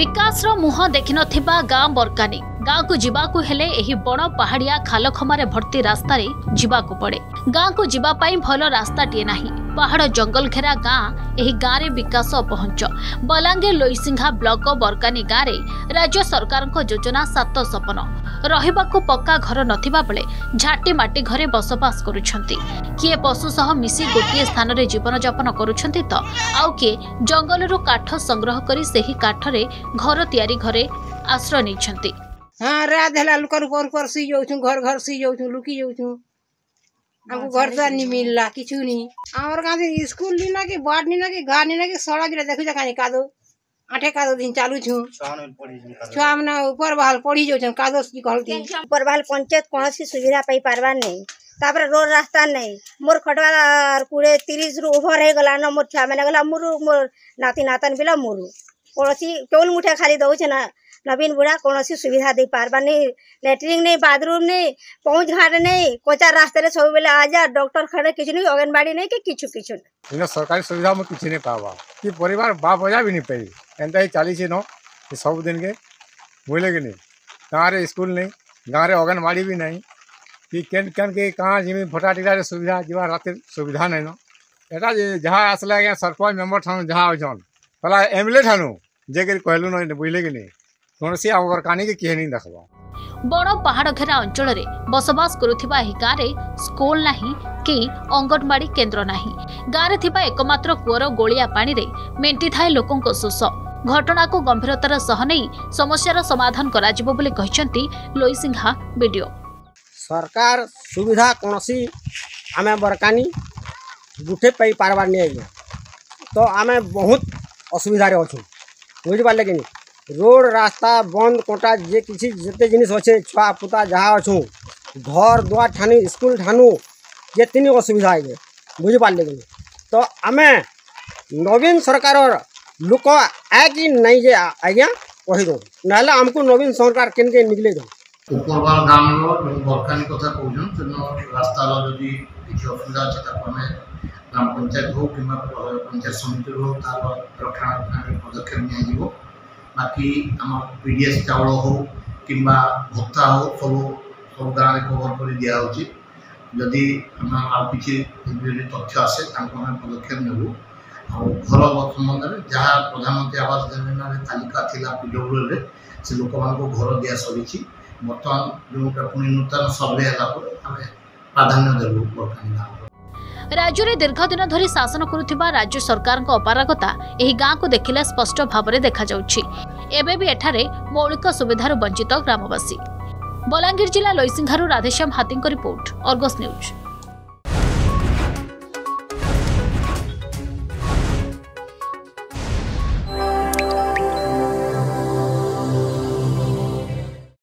विकास मुह देखि नथिबा गाँ बरकानी गाँ को जीवाकू हेले एही बड़ पहाड़िया खालखमारे भर्ती रास्ता रे जीवाकू पड़े। गाँ को जीवा पाई भल रास्ताटीए नाही। पहाड़ जंगल घेरा गाँ एही गाँ रे विकास पहुंच। बलांगीर लोईसिंघा ब्लॉक बरकानी गाँ रे राज्य सरकार योजना 7 सपन रहिबाकू पक्का घर नथिबा बेले झाटी माटी घरे बसवास करुछंती। किए पशु सह मिसी गोटे स्थान रे जीवन यापन करुछंती तो आउ किए जंगलरू काठ संग्रह करी सेही काठ रे घर तैयारी घरे आश्रय नैछंती। हाँ रात है लुकर ऊपर सी जाऊँ घर घर सी जाऊँ लुकी जाऊँ हमको घर द्वार नहीं मिलला किचु नहीं आमर गाँव स्कूल नहीं ना कि बाट नहीं ना कि गाँव नहीं ना कि सड़क रे देखु जा कादो आठे कादो दिन चालू छु छुआ मना ऊपर बहाल पढ़ी जाऊँ कादो की कहलती ऊपर बहाल पंचायत कौन सी सुविधा पाई पारबा नहीं तापर रोड रास्ता नहीं मोर खटवा कुड़े 30 रु ओभर हो गला न मोर छुआ मैंने गला मोर नाती नातन बिला मोरू कौनसी चौल मुठा खाली दौचे ना नवीन बुढ़ा कौन सी सुविधा दे पारबा नहीं लैट्रिन नहीं बाथरूम नहीं पहुँच घाट नहीं कोचा रास्ते सब बेले आ जा डॉक्टर खड़े किछु नहीं अंगनबाड़ी नहीं कि किछु किछु नहीं सरकारी सुविधा में किसी नहीं पावा कि परिवार बाप बजा भी नहीं पाई एंता ही 40 न सब दिन के बुझे कि नहीं गाँव रे स्कूल नहीं गाँव रे अंगनबाड़ी भी नहीं कि केन केन के कहाँ जिमी भोटा टिका सुविधा जीवा रात सुविधा नहीं न एटा जहाँ आसला आज्ञा सरपंच मेम्बर ठानु जहाँ अछन पहला एमएलए ठानु जे कहलु न बुझे कि नहीं कौन सी बरकानी के किए नहीं देखबा। बड़ पहाड़ घेरा अंचल रे बसवास करुथिबा एही गाँ रे स्कूल नाही कि अंगनबाड़ी केन्द्र नाही। गाँ रे थिबा एकमात्र कुअर गोलिया पानी रे मेंटी थाए लोकंको शोष। घटना को गंभीरतार सह नहीं समस्यार समाधान कराजिबो बोली कहिसंती लोईसिंघा वीडियो। सरकार सुविधा कौन सी आमे बरकानी गुठे पाई पारबार नहीं तो आमे बहुत असुविधा रे अछु बुझ पाले कि रोड रास्ता बंद कोटा जे किसी जिते जिनिस अच्छे छुआ पुता जहाँ अच्छु घर दुआर ठानी स्कूल ठानु ये तीन असुविधा है बुझी पारे कि तो आमे नवीन सरकार लोक आए कि नहीं जे आज्ञा कही दो ना आमको नवीन सरकार के निकले दो उपरवाल गाँव बरकानी कथा कहूँ रास्तार जदि किसी असुविधा अच्छे ग्राम पंचायत हो कि पंचायत समिति हो तार रक्षणाबेक्षण पदक्षेप नि बाकी आम पीडीएस चाउल हो कि भत्ता हो सब गाँव में कवर कर दिखाई जदि किसी तथ्य आसे पदक्षेप नेबू घर संबंध में जहाँ प्रधानमंत्री आवास योजना तालिका थिला पीडब्ल्यूएल से लोक घर दिया सरी बर्तमान जो पुणी नूतन सर्वे है प्राधान्य देवु बरकानी गाँव। राज्य में दीर्घ दिन धरी शासन करुथिबा राज्य सरकार अपारगता एही गाँ को देखिले स्पष्ट भाव में देखा जाउछि। एबे भी एठारे मौलिक सुविधार वंचित ग्रामवासी। बलांगीर जिला लोईसिंघारू राधेश्याम हाथी रिपोर्ट, अर्गस न्यूज।